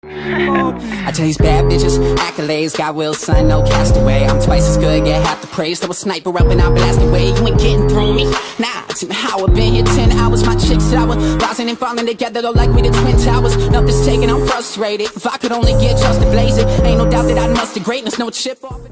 I tell these bad bitches, accolades, got will, son, no castaway. I'm twice as good, get half the praise. Throw a sniper up and I blast away. You ain't getting through me. Nah, how I've been here 10 hours. My chicks sour, rising and falling together, though like we the Twin Towers. Nothing's taken, I'm frustrated. If I could only get just to blaze it, ain't no doubt that I'd muster greatness. No chip off.